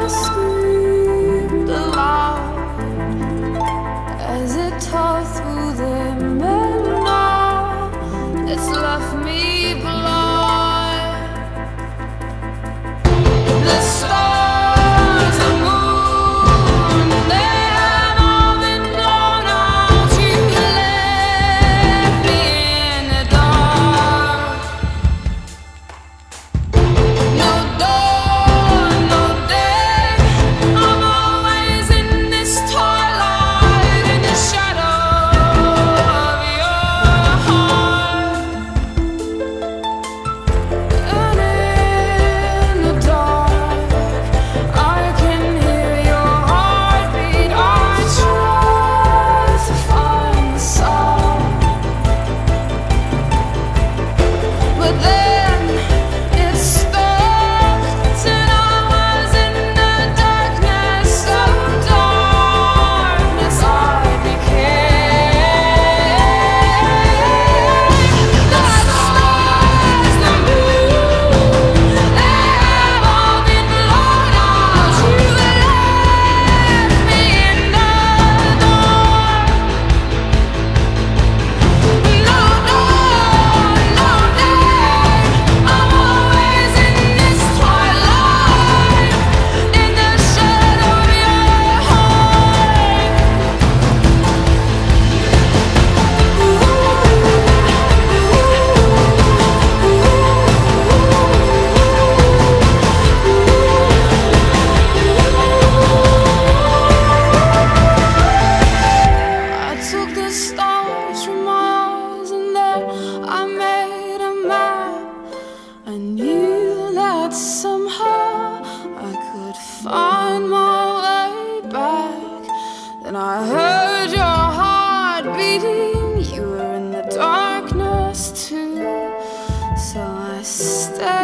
screamed aloud as it tore through the midnight. It's left me blind. The stars, the moon, they have all been blown out. You left me in the dark. No dawn, no day, I'm always in this twilight, in the shadow of your heart. And in the dark, I can hear your heartbeat. I try to find the sound, but then it stopped, and I was in the darkness. So darkness I became. The stars, the moon, they have all been blown out. You left me in the dark. No dawn, no day, I'm always in this twilight, in the shadow of your heart. I took the stars from my eyes, and there I made a map. I knew that somehow I could find my way back. Then I heard your heart beating. You were in the darkness too, so I stayed.